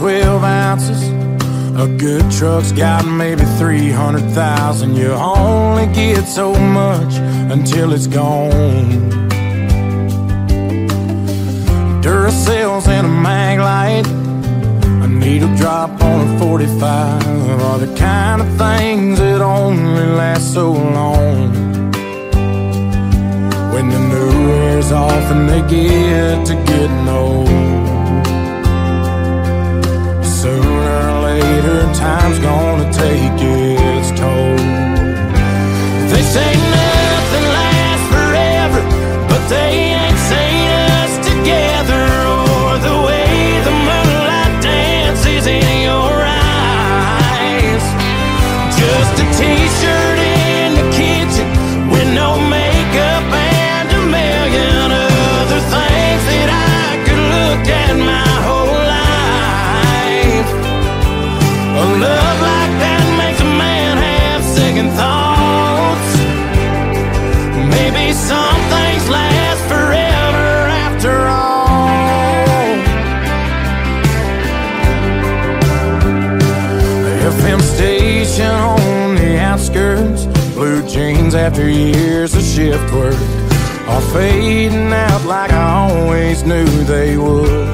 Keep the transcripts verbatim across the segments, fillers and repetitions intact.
twelve ounces. A good truck's got maybe three hundred thousand. You only get so much until it's gone. Duracells and a Maglite, a needle drop on a forty-five are the kind of things that only last so long. When the new wears off and they get to getting old, sooner or later time's gonna take its toll. They say nothing lasts forever, but they ain't seen us together, or the way the moonlight dances in your eyes. Just a t-shirt in the kitchen with no makeup and a million other things that I could look at my whole life. A love like that makes a man have second thoughts. Maybe some things last forever after all. The F M station on the outskirts, blue jeans after years of shift work are fading out like I always knew they would.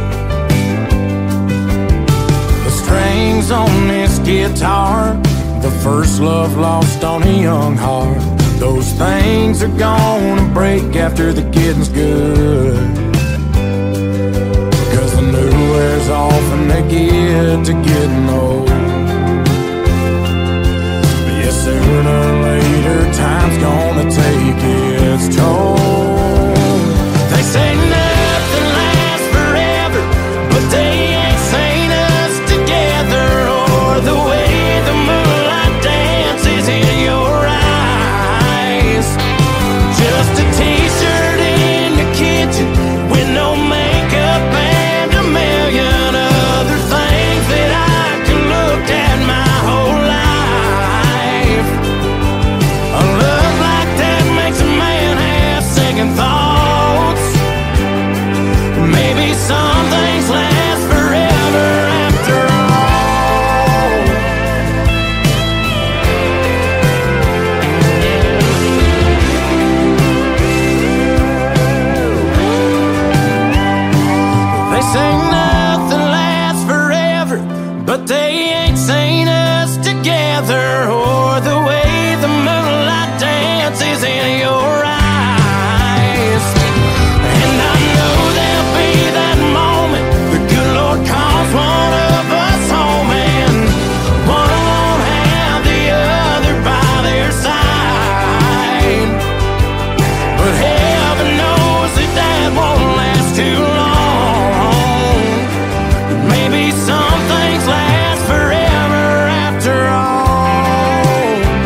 The strings on this guitar, the first love lost on a young heart, those things are gonna break after the getting's good. Cause the new wears off and they get to getting old. But yeah, sooner or later time's gonna take its toll. They say nothing lasts forever, but they ain't seen us together, or the way the moonlight dances in your eyes. Just a t-shirt in the kitchen with no makeup and a million other things that I can look at my whole life. A love like that makes a man have second thoughts. Maybe some things last forever after all. They say nothing lasts forever, but they ain't seen us together, or the way the moonlight dances in your eyes. And I know there'll be that moment the good Lord calls one of us home, and one won't have the other by their side. But heaven knows that that won't last too long. Maybe some things last forever after all.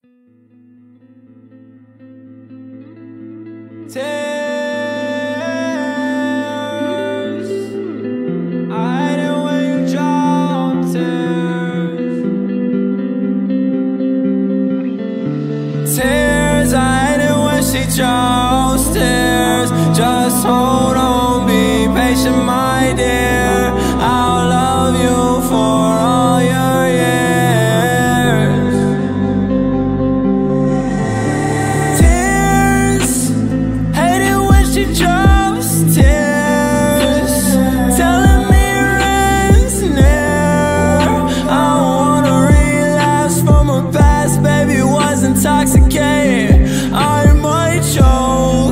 Tears, I hate it when you draw tears. Tears, I hate it when she draws tears. Just hold on, be patient, my dear. I'll love you for all your years. Tears, hate it when she drops tears, telling me her end's near. I don't wanna relapse from her past, baby was intoxicated. I might choke,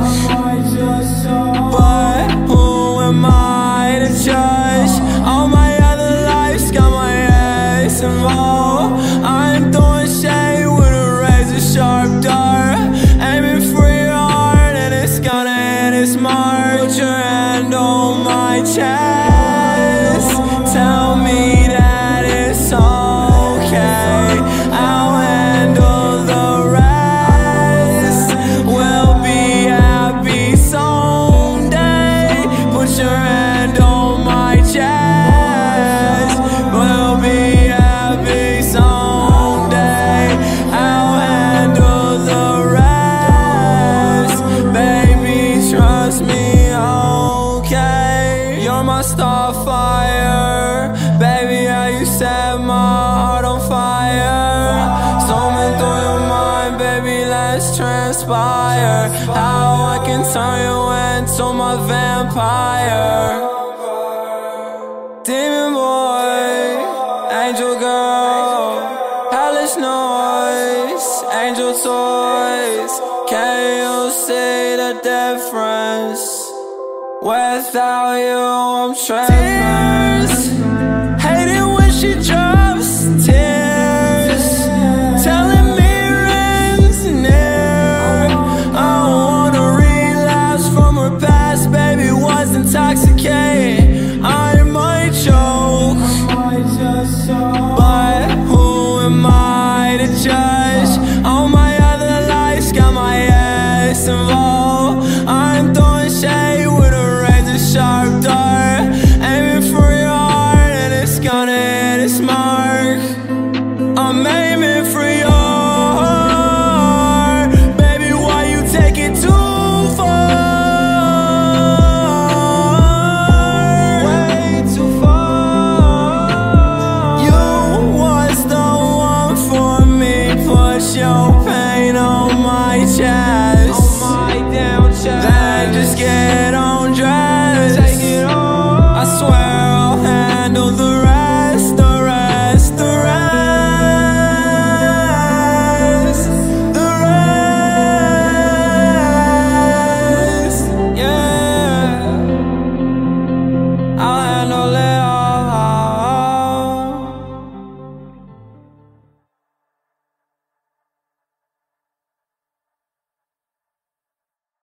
but who am I to judge? All my other life's got my ex involved. I'm throwing shade with a razor sharp dart, aiming for your heart and it's gonna hit its mark. Put your hand on my chest, tell me that it's okay. I'll handle the rest, we'll be happy someday. Put your hand on my chest, we'll be happy someday. I'll handle the rest, baby, trust me, okay. You're my starfire, baby, how you set my heart on fire. Storming through your mind, baby, let's transpire. How I can turn you into my vampire. Demon boy, angel girl, hellish noise, angel toys. Can you see the difference? Without you, I'm trapped. Hate it when she drops tears, telling me her end's near. I don't wanna relapse from her past, baby was intoxicated. I might choke, but who am I to judge? All my other lives got my ex involved. I'm throwing shade with a razor sharp dart, aiming for your heart and it's gonna hit its mark. I'm aiming for your heart, baby, why you take it too far? Way too far. You was the one for me, push your pain on my chest.